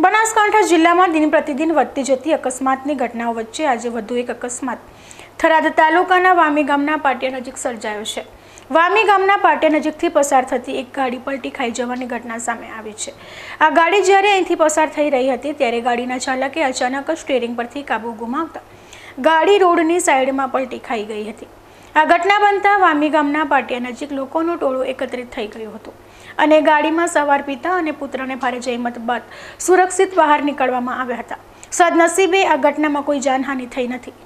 બનાસકાંઠા જિલ્લામાં દિન પ્રતિદિન વધતી જતી અકસ્માતની ઘટનાઓ વચ્ચે આજે વધુ એક અકસ્માત થરાદ તાલુકાના વામી ગામના પાટિયા નજીક સર્જાયો છે। વામી ગામના પાટિયા નજીકથી પસાર થતી એક ગાડી પલટી ખાઈ જવાની ઘટના સામે આવી છે। આ ગાડી જ્યારે અહીંથી પસાર થઈ રહી હતી ત્યારે ગાડીના ચાલકે અચાનક જ સ્ટીયરિંગ પરથી કાબુ ગુમાવતા ગાડી રોડની સાઈડમાં પલટી ખાઈ ગઈ હતી। આ ઘટના બનતા વામી ગામના પાટિયા નજીક લોકોનું ટોળું એકત્રિત થઈ ગયું હતું અને ગાડીમાં સવાર પિતા અને પુત્રને ભારે જહેમત બાદ સુરક્ષિત બહાર નીકળવામાં આવ્યા હતા। સદનસીબે આ ઘટનામાં કોઈ જાનહાનિ થઈ નથી।